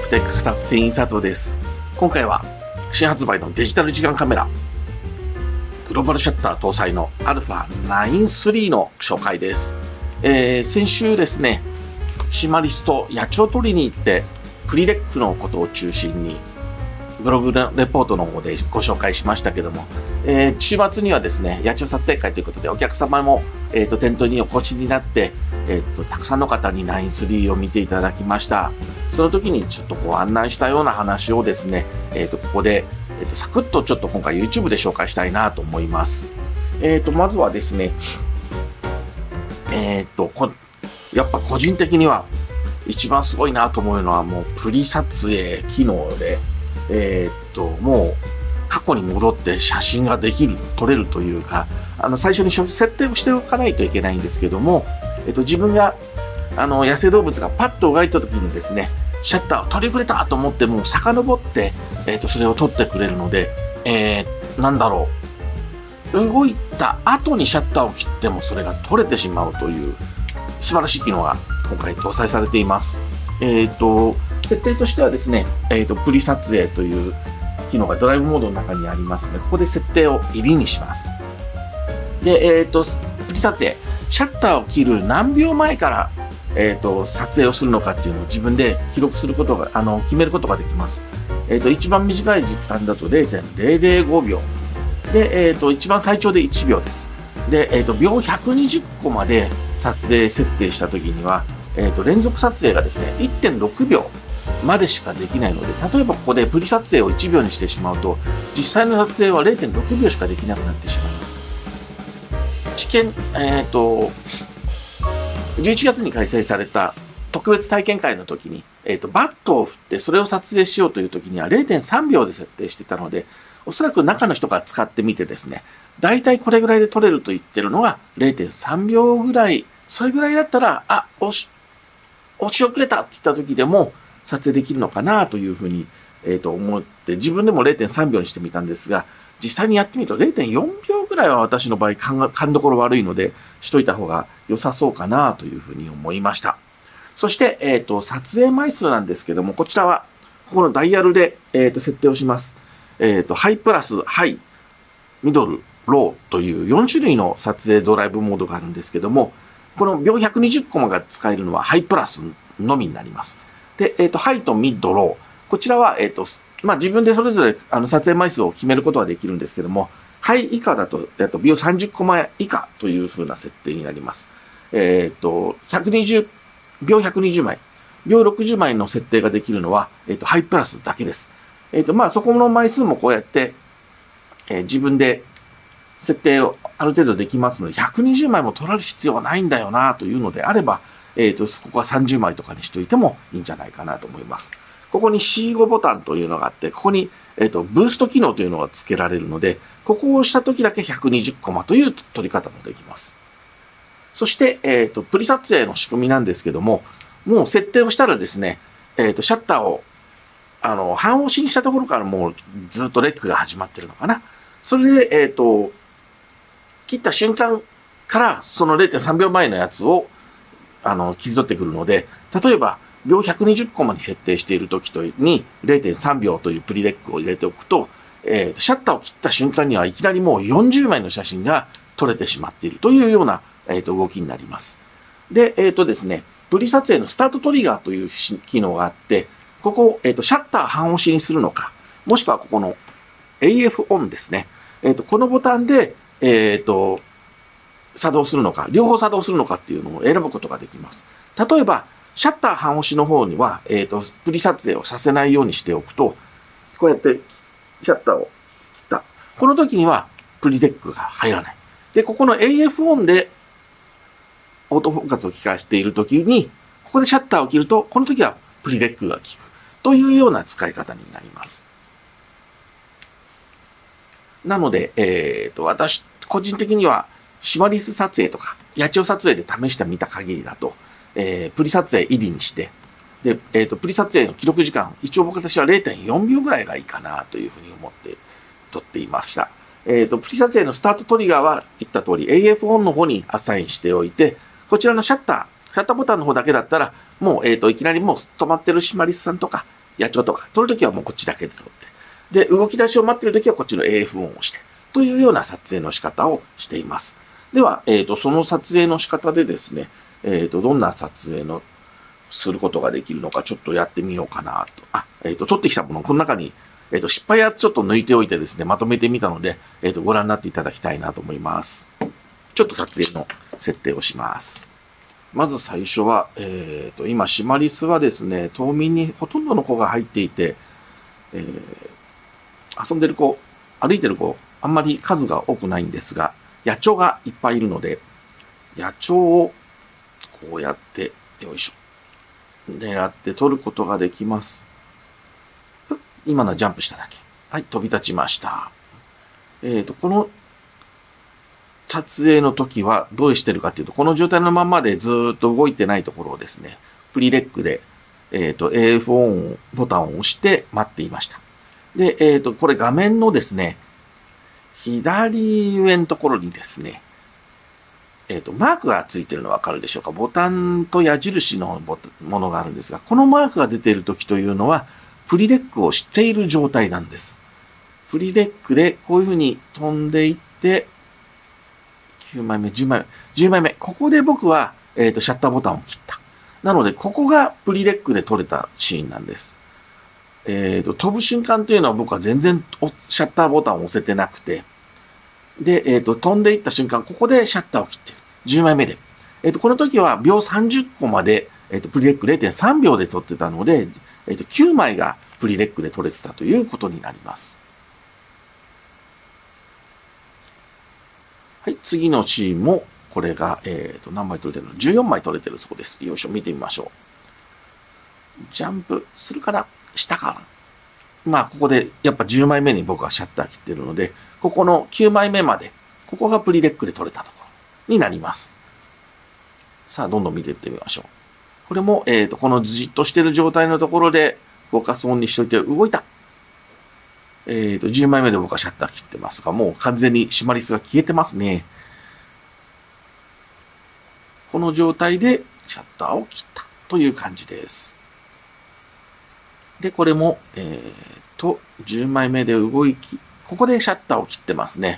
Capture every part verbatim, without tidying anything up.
フテックスタッフ店員佐藤です。今回は新発売のデジタル時間カメラグローバルシャッター搭載の アルファナインスリー の紹介です。えー、先週ですね、シマリスと野鳥を取りに行ってプリレックのことを中心にブログレポートの方でご紹介しましたけども、えー、週末にはですね、野鳥撮影会ということでお客様も、えー、と店頭にお越しになって、えー、とたくさんの方にナインスリーを見ていただきました。その時にちょっとご案内したような話をですね、えー、とここで、えー、とサクッとちょっと今回 YouTube で紹介したいなと思います。えー、とまずはですね、えー、とこやっぱ個人的には一番すごいなと思うのはもうプリ撮影機能で、えー、っともう過去に戻って写真ができる撮れるというか、あの最初に設定をしておかないといけないんですけども、えー、っと自分があの野生動物がパッと動いた時にですね、シャッターを取りくれたと思ってもう遡って、えー、っとそれを撮ってくれるので、えー、なんだろう、動いた後にシャッターを切ってもそれが撮れてしまうという素晴らしい機能が今回搭載されています。えー、と設定としてはですね、えー、とプリ撮影という機能がドライブモードの中にありますので、ここで設定を入りにします。で、えー、とプリ撮影、シャッターを切る何秒前から、えー、と撮影をするのかっていうのを自分で記録することがあの決めることができます。えー、と一番短い時間だと れいてんぜろぜろごびょうで、えー、と一番最長でいちびょうです。で、えー、と秒ひゃくにじゅっこまで撮影設定した時には、えー、と連続撮影がですね いってんろくびょうまでしかできないので、例えばここでプリ撮影をいちびょうにしてしまうと実際の撮影は れいてんろくびょうしかできなくなってしまいます。知見、えー、とじゅういちがつに開催された特別体験会の時に、えー、とバットを振ってそれを撮影しようという時には れいてんさんびょうで設定していたので、おそらく中の人が使ってみてですね、だいたいこれぐらいで撮れると言ってるのが れいてんさんびょうぐらい、それぐらいだったら、あ、押し、押し遅れたって言った時でも撮影できるのかなというふうに、えー、と思って、自分でも れいてんさんびょうにしてみたんですが、実際にやってみると れいてんよんびょうぐらいは私の場合勘が、勘どころ悪いので、しといた方が良さそうかなというふうに思いました。そして、えー、と撮影枚数なんですけども、こちらはここのダイヤルで、えー、と設定をします。えー、とハイプラス、ハイ、ミドル、ローというよんしゅるいの撮影ドライブモードがあるんですけども、この秒ひゃくにじゅっこまが使えるのはハイプラスのみになります。で、えー、とハイとミッド、ロー、こちらは、えーとまあ、自分でそれぞれあの撮影枚数を決めることができるんですけども、ハイ以下だと、えー、と秒さんじゅっこま以下というふうな設定になります。えー、とひゃくにじゅう秒ひゃくにじゅうまい、秒ろくじゅうまいの設定ができるのは、えー、とハイプラスだけです。えーとまあ、そこの枚数もこうやって、えー、自分で設定をある程度できますので、ひゃくにじゅうまいも取られる必要はないんだよなというのであれば、えー、とここはさんじゅうまいとかにしといてもいいんじゃないかなと思います。ここに シーご ボタンというのがあって、ここに、えー、とブースト機能というのが付けられるので、ここを押した時だけひゃくにじゅっこまという取り方もできます。そして、えー、とプリ撮影の仕組みなんですけども、もう設定をしたらですね、えー、とシャッターをあの半押しにしたところからもうずっとレックが始まってるのかな。それで、えー、と切った瞬間からその れいてんさんびょうまえのやつをあの切り取ってくるので、例えば秒ひゃくにじゅっこまに設定している時に れいてんさんびょうというプリレックを入れておくと、えー、とシャッターを切った瞬間にはいきなりもうよんじゅうまいの写真が撮れてしまっているというような、えー、と動きになります。で、えっ、ー、とですね、プリ撮影のスタートトリガーという機能があって、ここを、えー、とシャッター半押しにするのか、もしくはここの エーエフ オンですね。えー、とこのボタンで、えー、と作動するのか、両方作動するのかっていうのを選ぶことができます。例えば、シャッター半押しの方には、えー、とプリ撮影をさせないようにしておくと、こうやってシャッターを切った。この時にはプリレックが入らない。で、ここの エーエフ オンでオートフォーカスを効かせている時に、ここでシャッターを切ると、この時はプリレックが効くというような使い方になります。なので、えー、と私、個人的にはシマリス撮影とか野鳥撮影で試してみた限りだと、えー、プリ撮影入りにして、で、えー、とプリ撮影の記録時間、一応僕私は れいてんよんびょうぐらいがいいかなというふうに思って撮っていました。えー、とプリ撮影のスタートトリガーは言った通り エーエフ オンの方にアサインしておいて、こちらのシャッター、シャッターボタンの方だけだったら、もう、えー、といきなりもう止まってるシマリスさんとか、 野鳥とか撮るときはもうこっちだけで撮って、で、動き出しを待ってるときはこっちの エーエフ 音をして、というような撮影の仕方をしています。では、えっと、その撮影の仕方でですね、えっと、どんな撮影のすることができるのかちょっとやってみようかなと。あ、えっと、撮ってきたもの、この中に、えっと、失敗はちょっと抜いておいてですね、まとめてみたので、えっと、ご覧になっていただきたいなと思います。ちょっと撮影の設定をします。まず最初は、えっと、今、シマリスはですね、冬眠にほとんどの子が入っていて、えー、遊んでる子、歩いてる子、あんまり数が多くないんですが、野鳥がいっぱいいるので、野鳥をこうやって、よいしょ、狙って取ることができます。今のはジャンプしただけ。はい、飛び立ちました。えっと、この撮影の時はどうしてるかというと、この状態のままでずっと動いてないところをですね、プリレックで、えっと、エーエフ オンボタンを押して待っていました。で、えっと、これ画面のですね、左上のところにですね、えっと、マークがついてるのわかるでしょうか。ボタンと矢印のものがあるんですが、このマークが出ている時というのは、プリレックをしている状態なんです。プリレックでこういうふうに飛んでいって、きゅうまいめ、じゅうまいめ、じゅうまいめ。ここで僕は、えっと、シャッターボタンを切った。なので、ここがプリレックで撮れたシーンなんです。えっと、飛ぶ瞬間というのは僕は全然シャッターボタンを押せてなくて、で、えっと、飛んでいった瞬間、ここでシャッターを切ってる。じゅうまいめで。えっと、この時は秒さんじゅっこまで、えっと、プリレック れいてんさんびょうで撮ってたので、えっと、きゅうまいがプリレックで撮れてたということになります。はい、次のシーンも、これが、えっと、何枚撮れてるの ?じゅうよん 枚撮れてるそうです。よいしょ、見てみましょう。ジャンプするかな下かなまあ、ここで、やっぱじゅうまいめに僕はシャッター切ってるので、ここのきゅうまいめまで、ここがプリレックで撮れたところになります。さあ、どんどん見ていってみましょう。これも、えっと、このじっとしてる状態のところで、フォーカスオンにしといて動いた。えっと、じゅうまいめで僕はシャッター切ってますが、もう完全にシマリスが消えてますね。この状態でシャッターを切ったという感じです。で、これも、えっと、じゅうまいめで動き、ここでシャッターを切ってますね。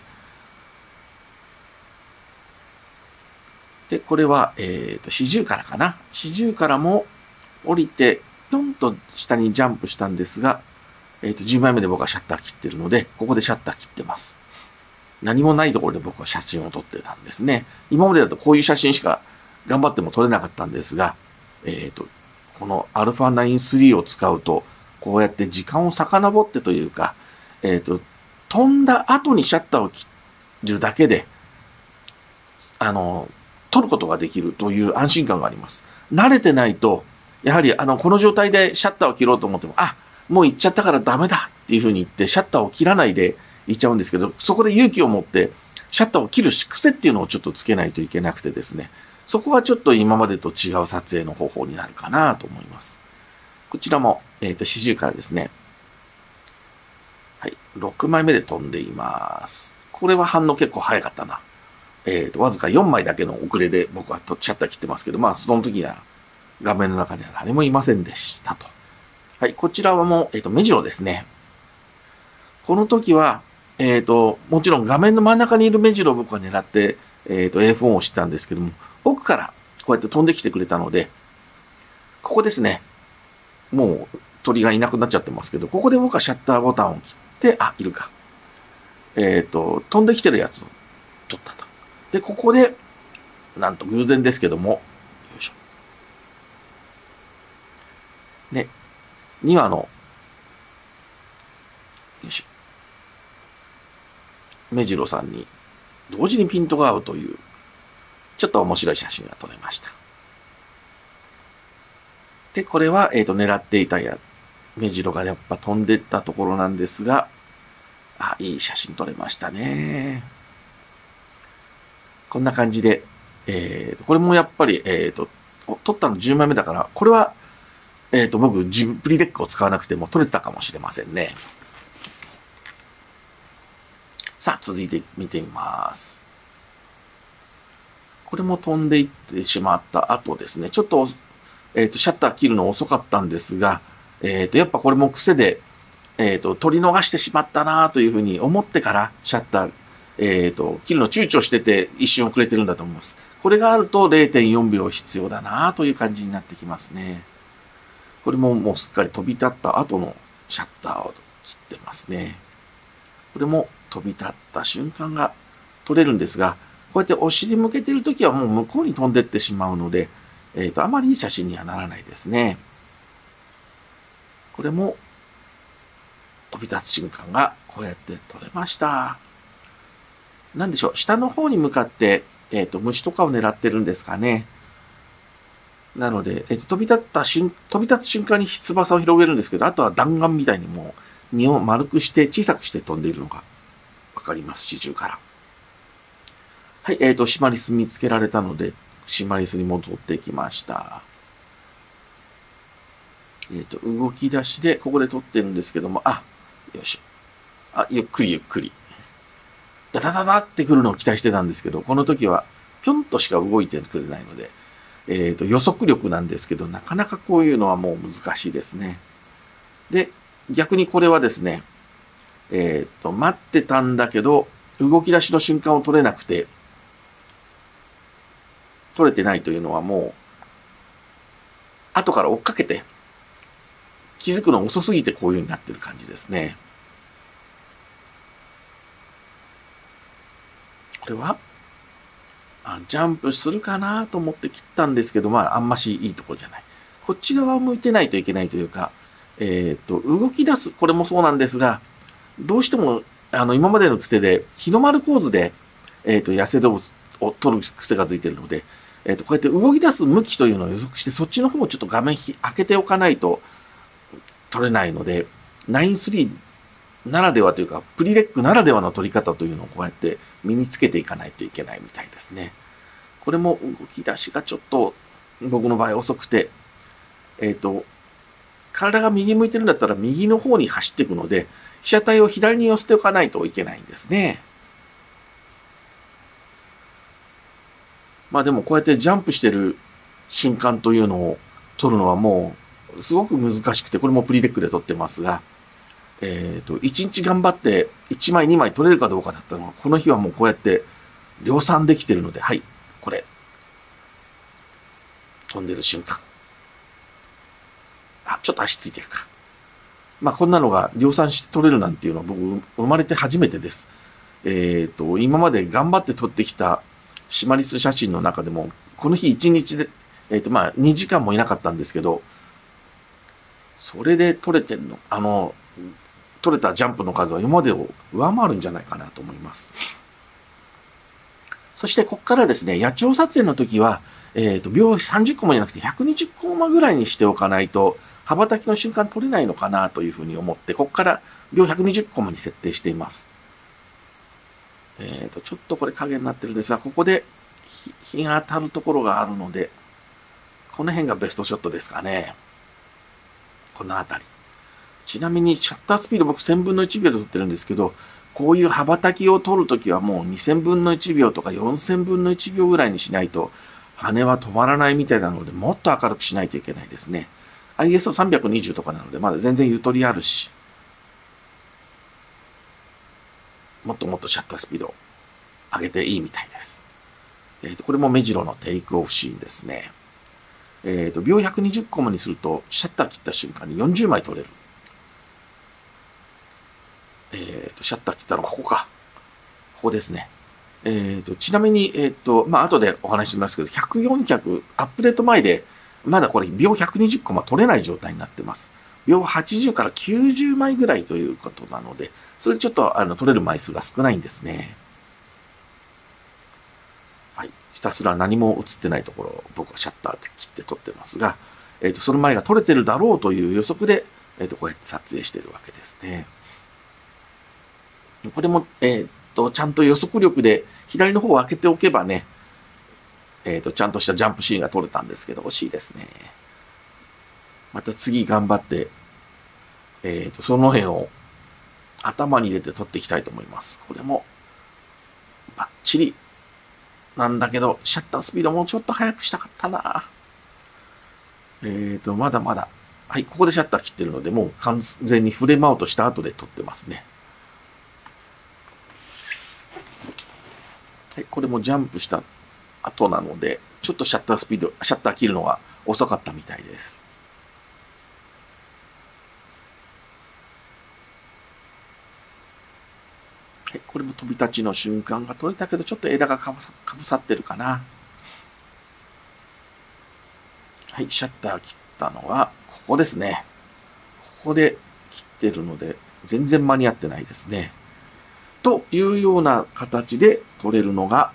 で、これは、えっと、よんじゅうからかな。よんじゅうからも降りて、ぴょんと下にジャンプしたんですが、えっと、じゅうまいめで僕はシャッター切ってるので、ここでシャッター切ってます。何もないところで僕は写真を撮ってたんですね。今までだとこういう写真しか頑張っても撮れなかったんですが、えっと、この アルファナインスリー を使うと、こうやって時間を遡ってというか、えっと、飛んだ後にシャッターを切るだけで、あの、撮ることができるという安心感があります。慣れてないと、やはりあの、この状態でシャッターを切ろうと思っても、あ、もう行っちゃったからダメだっていうふうに言って、シャッターを切らないで行っちゃうんですけど、そこで勇気を持って、シャッターを切る癖っていうのをちょっとつけないといけなくてですね、そこがちょっと今までと違う撮影の方法になるかなと思います。こちらも、えっと、よんじゅうからですね。はい。ろくまいめで飛んでいます。これは反応結構早かったな。えっと、わずかよんまいだけの遅れで僕はシャッター切ってますけど、まあ、その時には画面の中には誰もいませんでしたと。はい。こちらはもう、えっと、目白ですね。この時は、えっと、もちろん画面の真ん中にいる目白を僕は狙って、えっと、エーエフ オンをしてたんですけども、奥からこうやって飛んできてくれたので、ここですね。もう鳥がいなくなっちゃってますけど、ここで僕はシャッターボタンを切って、あ、いるか。えっと、飛んできてるやつを撮ったと。で、ここで、なんと偶然ですけども、よいしょ。ね、にわの、よいしょ。目白さんに同時にピントが合うという、ちょっと面白い写真が撮れました。で、これは、えっと、狙っていたや、目白がやっぱ飛んでったところなんですが、あ、いい写真撮れましたね。こんな感じで、えーと、これもやっぱり、えっと、撮ったのじゅうまいめだから、これは、えっと、僕、自分、プリレックを使わなくても撮れてたかもしれませんね。さあ、続いて見てみます。これも飛んでいってしまった後ですね、ちょっと、えっと、シャッター切るの遅かったんですが、 えっと、やっぱこれも癖で、えっと、取り逃してしまったなというふうに思ってから、シャッター、えっと、切るの躊躇してて一瞬遅れてるんだと思います。これがあると れいてんよんびょう必要だなという感じになってきますね。これももうすっかり飛び立った後のシャッターを切ってますね。これも飛び立った瞬間が取れるんですが、こうやってお尻向けてるときはもう向こうに飛んでってしまうので、えっと、あまりいい写真にはならないですね。これも飛び立つ瞬間がこうやって撮れました。なんでしょう、下の方に向かって、えっと、虫とかを狙ってるんですかね。なので、えっと、飛び立った瞬、飛び立つ瞬間に翼を広げるんですけど、あとは弾丸みたいにもう身を丸くして小さくして飛んでいるのがわかります、始終から。はい、えっと、シマリス見つけられたので、シマリスに戻ってきました。えっと、動き出しで、ここで撮ってるんですけども、あ、よいしょ。あ、ゆっくりゆっくり。ダダダダってくるのを期待してたんですけど、この時は、ぴょんとしか動いてくれないので、えっと、予測力なんですけど、なかなかこういうのはもう難しいですね。で、逆にこれはですね、えっと、待ってたんだけど、動き出しの瞬間を撮れなくて、撮れてないというのはもう、後から追っかけて、気づくの遅すぎてこういう風になってる感じですね。これはあジャンプするかなと思って切ったんですけど、まあ、あんましいいところじゃない。こっち側を向いてないといけないというか、えっと、動き出す、これもそうなんですが、どうしても、あの、今までの癖で、日の丸構図で、えっと、野生動物を取る癖がついているので、えっと、こうやって動き出す向きというのを予測して、そっちの方をちょっと画面開けておかないと取れないので、ナインスリーならではというか、プリレックならではの取り方というのをこうやって身につけていかないといけないみたいですね。これも動き出しがちょっと僕の場合遅くて、えっと、体が右向いてるんだったら右の方に走っていくので、被写体を左に寄せておかないといけないんですね。まあでもこうやってジャンプしてる瞬間というのを撮るのはもうすごく難しくて、これもプリレックで撮ってますが、えっと、いちにち頑張っていちまいにまい撮れるかどうかだったのが、この日はもうこうやって量産できてるので、はい、これ。飛んでる瞬間。あ、ちょっと足ついてるか。まあこんなのが量産して撮れるなんていうのは僕生まれて初めてです。えっと、今まで頑張って撮ってきたシマリス写真の中でも、この日いちにちで、えっとまあにじかんもいなかったんですけど、それで撮れてるの、あの、撮れたジャンプの数は今までを上回るんじゃないかなと思います。そしてここからですね、野鳥撮影の時は、えっと、秒さんじゅっコマじゃなくてひゃくにじゅっコマぐらいにしておかないと、羽ばたきの瞬間撮れないのかなというふうに思って、ここから秒ひゃくにじゅっコマに設定しています。えっと、ちょっとこれ影になってるんですが、ここで日が当たるところがあるので、この辺がベストショットですかね。この辺り。ちなみにシャッタースピード僕せんぶんのいちびょうで撮ってるんですけど、こういう羽ばたきを撮るときはもうにせんぶんのいちびょうとかよんせんぶんのいちびょうぐらいにしないと羽は止まらないみたいなので、もっと明るくしないといけないですね。アイエスオーさんびゃくにじゅう とかなのでまだ全然ゆとりあるし、もっともっとシャッタースピードを上げていいみたいです。えっと、これも目白のテイクオフシーンですね。えっと、秒ひゃくにじゅっコマにするとシャッター切った瞬間によんじゅうまい撮れる。えっと、シャッター切ったのここか。ここですね。えっと、ちなみに、えっと、まあ、後でお話ししますけど、ひゃく、よんひゃく、アップデート前で、まだこれ、秒ひゃくにじゅっコマ取れない状態になってます。秒はちじゅうからきゅうじゅうまいぐらいということなので、それちょっと、あの、取れる枚数が少ないんですね。はい。ひたすら何も映ってないところを僕はシャッターで切って撮ってますが、えっと、その前が撮れてるだろうという予測で、えっと、こうやって撮影しているわけですね。これも、えっと、ちゃんと予測力で左の方を開けておけばね、えっと、ちゃんとしたジャンプシーンが撮れたんですけど、惜しいですね。また次頑張って、えっと、その辺を頭に入れて撮っていきたいと思います。これも、バッチリなんだけど、シャッタースピードもうちょっと速くしたかったな。えっと、まだまだはい、ここでシャッター切ってるので、もう完全にフレームアウトした後で撮ってますね。はい、これもジャンプした後なので、ちょっとシャッタースピード、シャッター切るのが遅かったみたいです。はい、これも飛び立ちの瞬間が撮れたけど、ちょっと枝がかぶさってるかな。はい、シャッター切ったのは、ここですね。ここで切ってるので、全然間に合ってないですね。というような形で撮れるのが、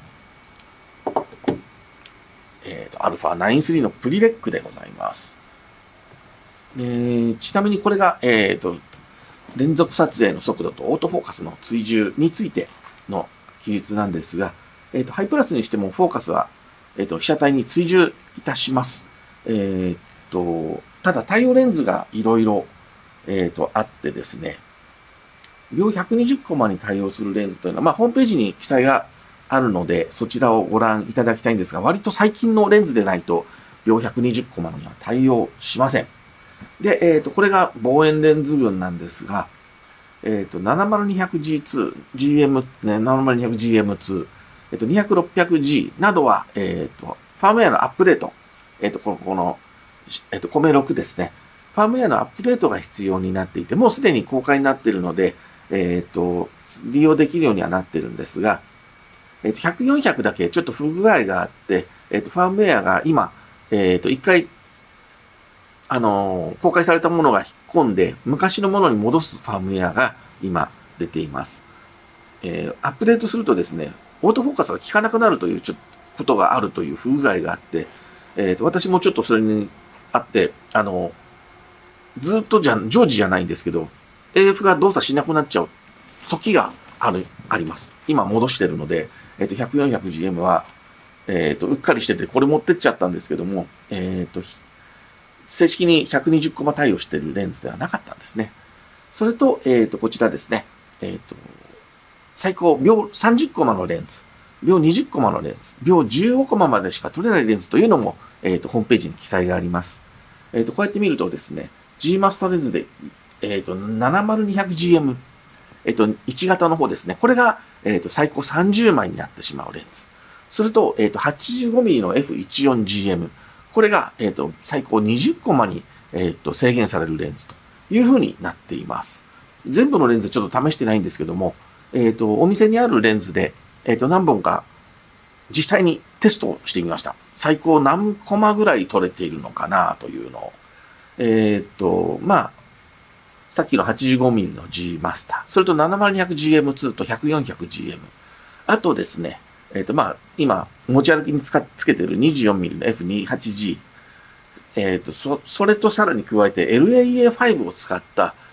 えーと、アルファナインスリーのプリレックでございます。でちなみにこれが、えーと、連続撮影の速度とオートフォーカスの追従についての記述なんですが、えーと、ハイプラスにしてもフォーカスは、えーと、被写体に追従いたします。えーと、ただ対応レンズがいろいろ、えーと、あってですね、秒ひゃくにじゅうコマに対応するレンズというのは、まあ、ホームページに記載があるので、そちらをご覧いただきたいんですが、割と最近のレンズでないと、秒ひゃくにじゅうコマには対応しません。で、えっと、これが望遠レンズ群なんですが、えっと、ななまるにひゃくジーツー、ジーエム、ね、ななまるにひゃくジーエムツー、えっと、にひゃくろっぴゃくジー などは、えっと、ファームウェアのアップデート、えっと、この、この、えっと、コメろくですね。ファームウェアのアップデートが必要になっていて、もうすでに公開になっているので、えっと、利用できるようにはなってるんですが、えっと、ひゃく、よんひゃくだけちょっと不具合があって、えっと、ファームウェアが今、えっと、一回、あのー、公開されたものが引っ込んで、昔のものに戻すファームウェアが今出ています。えー、アップデートするとですね、オートフォーカスが効かなくなるというちょっとことがあるという不具合があって、えっと、私もちょっとそれにあって、あのー、ずっとじゃ、常時じゃないんですけど、エーエフ が動作しなくなっちゃう時がある、あります。今戻してるので、えっと、ひゃく、よんひゃくジーエム は、えっと、うっかりしてて、これ持ってっちゃったんですけども、えっと、正式にひゃくにじゅうコマ対応しているレンズではなかったんですね。それと、えっと、こちらですね。えっと、最高、秒さんじゅうコマのレンズ、秒にじゅうコマのレンズ、秒じゅうごコマまでしか撮れないレンズというのも、えっと、ホームページに記載があります。えっと、こうやって見るとですね、G マスターレンズで、えっと、ななまるにひゃくジーエム、えっと、いち型の方ですね。これが、えっと、最高さんじゅうまいになってしまうレンズ。それと、えっと、はちじゅうごミリ の エフじゅうよんジーエム。これが、えっと、最高にじゅうコマに、えっと、制限されるレンズという風になっています。全部のレンズちょっと試してないんですけども、えっと、お店にあるレンズで、えっと、何本か実際にテストをしてみました。最高何コマぐらい撮れているのかなというのを。えっと、まあ、さっきの はちじゅうごミリ の G マスター、それと ななまるにひゃくジーエムツー と ひゃく、よんひゃくジーエム。あとですね、えっと、まあ、今、持ち歩きにつかつけている にじゅうよんミリ の エフにじゅうはちジー。えっと、そ、それとさらに加えて エルエーイーエーファイブ を使った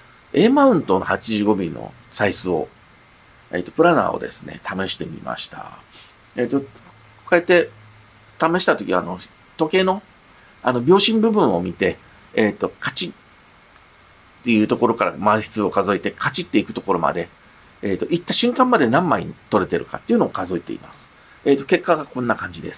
A マウントの はちじゅうごミリ のサイズを、えっと、プラナーをですね、試してみました。えっと、こうやって試したときは、あの、時計の、あの、秒針部分を見て、えっと、カチッっていうところから枚数を数えて、カチッっていくところまで、えっと、行った瞬間まで何枚取れてるかっていうのを数えています。えっと、結果がこんな感じです。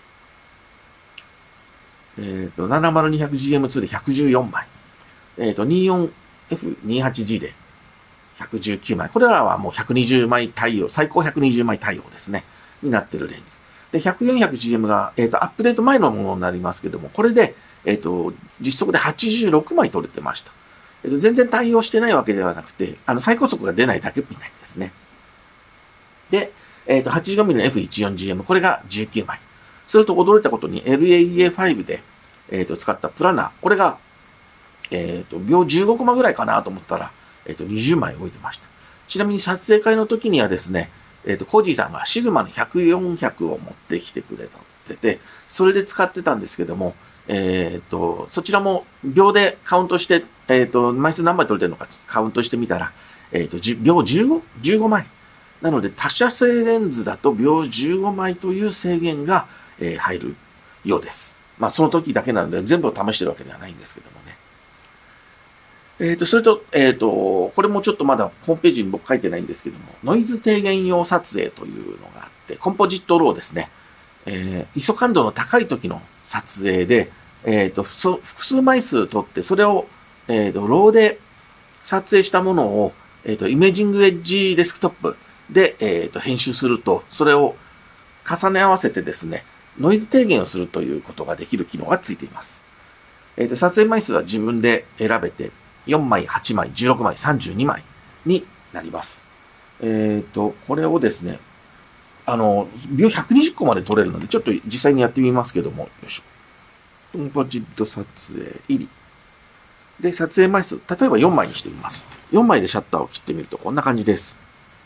えっと、ななまるにひゃくジーエムツー でひゃくじゅうよんまい。えっと、にじゅうよんエフにじゅうはちジー でひゃくじゅうきゅうまい。これらはもうひゃくにじゅうまい対応、最高ひゃくにじゅうまい対応ですね。になってるレンズ。で、ひゃく、よんひゃくジーエム が、えっと、アップデート前のものになりますけども、これで、えっと、実測ではちじゅうろくまい取れてました。えっと、全然対応してないわけではなくて、あの、最高速が出ないだけみたいですね。で、えっと、はちじゅうごミリ の エフじゅうよんジーエム、これがじゅうきゅうまい。それと驚いたことに エルエーイーエーファイブ で、えっと、使ったプラナー、これが、えっと、秒じゅうごコマぐらいかなと思ったら、えっと、にじゅうまい動いてました。ちなみに撮影会の時にはですね、えっと、コージーさんがシグマのひゃく、よんひゃくを持ってきてくれてて、それで使ってたんですけども、えっと、そちらも秒でカウントして、えっと、枚数何枚取れてるのかカウントしてみたら、えっと、秒じゅうご、じゅうごまい。なので、他社製レンズだと秒じゅうごまいという制限が、えー、入るようです。まあ、その時だけなので、全部を試してるわけではないんですけどもね。えっと、それと、えっと、これもちょっとまだホームページに僕書いてないんですけども、ノイズ低減用撮影というのがあって、コンポジットローですね。えー、イソ感度の高い時の撮影で、 えっと、複数枚数撮って、それを、えっと、ローで撮影したものを、えっと、イメージングエッジデスクトップで、えっと、編集すると、それを重ね合わせてですね、ノイズ低減をするということができる機能がついています。えっと、撮影枚数は自分で選べて、よんまい、はちまい、じゅうろくまい、さんじゅうにまいになります。えっと、これをですね、あの、秒ひゃくにじゅっこまで撮れるので、ちょっと実際にやってみますけども、よいしょ。コンポジット撮影入り。で、撮影枚数、例えばよんまいにしてみます。よんまいでシャッターを切ってみるとこんな感じです。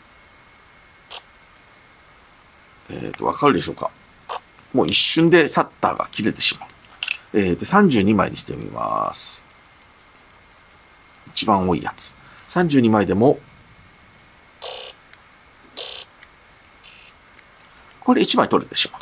えっと、わかるでしょうか。もう一瞬でシャッターが切れてしまう。えっと、さんじゅうにまいにしてみます。一番多いやつ。さんじゅうにまいでも、これいちまい取れてしまう。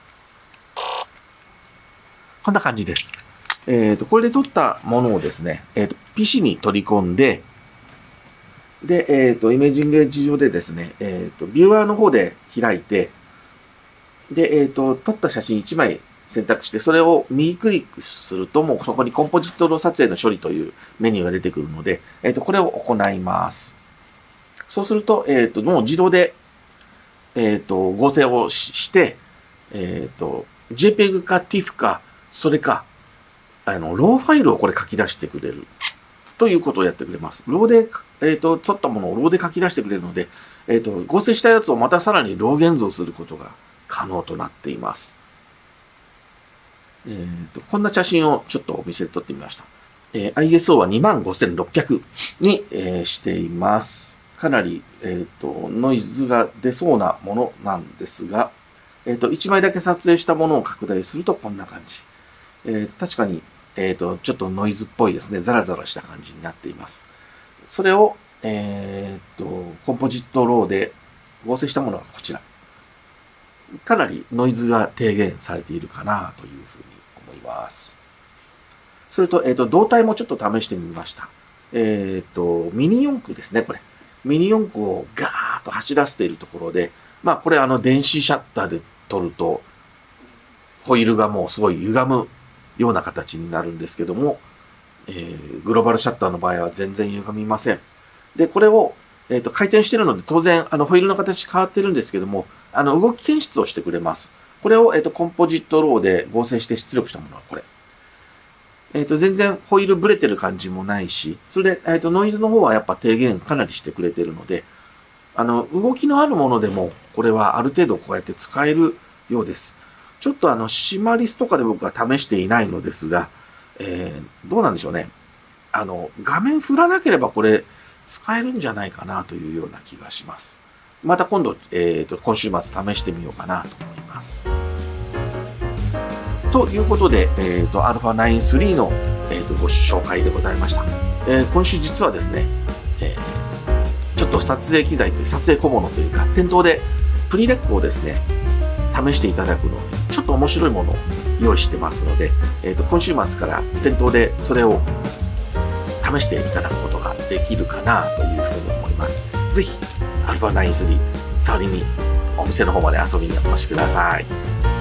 こんな感じです。えっと、これで撮ったものをですね、えっと、ピーシー に取り込んで、で、えっと、イメージングエッジ上でですね、えっと、ビューアーの方で開いて、で、えっと、撮った写真いちまい選択して、それを右クリックすると、もうそこにコンポジット撮影の処理というメニューが出てくるので、えっと、これを行います。そうすると、えっと、もう自動で、えっと、合成をして、えっと、JPEG か ティフ か、それか、あの、ローファイルをこれ書き出してくれる。ということをやってくれます。ローで、えっと、撮ったものをローで書き出してくれるので、えっと、合成したやつをまたさらにロー現像することが可能となっています。えっと、こんな写真をちょっとお見せで撮ってみました。えー、アイエスオー はにまんごせんろっぴゃくに、えー、しています。かなり、えっと、ノイズが出そうなものなんですが、えっと、いちまいだけ撮影したものを拡大するとこんな感じ。えー、確かに、えっと、ちょっとノイズっぽいですね。ザラザラした感じになっています。それを、えっと、コンポジットローで合成したものがこちら。かなりノイズが低減されているかなというふうに思います。それと、えっと、動体もちょっと試してみました。えっと、ミニ四駆ですね、これ。ミニ四駆をガーッと走らせているところで、まあ、これあの、電子シャッターで撮ると、ホイールがもうすごい歪むような形になるんですけども、えー、グローバルシャッターの場合は全然歪みません。で、これを、えっと、回転してるので当然、あの、ホイールの形変わってるんですけども、あの、動き検出をしてくれます。これを、えっと、コンポジットローで合成して出力したものはこれ。えっと、全然ホイールブレてる感じもないし、それで、えっと、ノイズの方はやっぱ低減かなりしてくれてるので、あの、動きのあるものでも、これはある程度こうやって使えるようです。ちょっとあの、シマリスとかで僕は試していないのですが、えー、どうなんでしょうね。あの、画面振らなければこれ、使えるんじゃないかなというような気がします。また今度、えっと、今週末試してみようかなと思います。ということで、えっと、アルファナインスリー の、えっと、ご紹介でございました。えー、今週実はですね、えー、ちょっと撮影機材という、撮影小物というか、店頭でプリレックをですね、試していただくのに、ちょっと面白いものを用意してますので、えっと、今週末から店頭でそれを試していただくことができるかなというふうに思います。ぜひ、アルファナインスリー、触りにお店の方まで遊びにお越しください。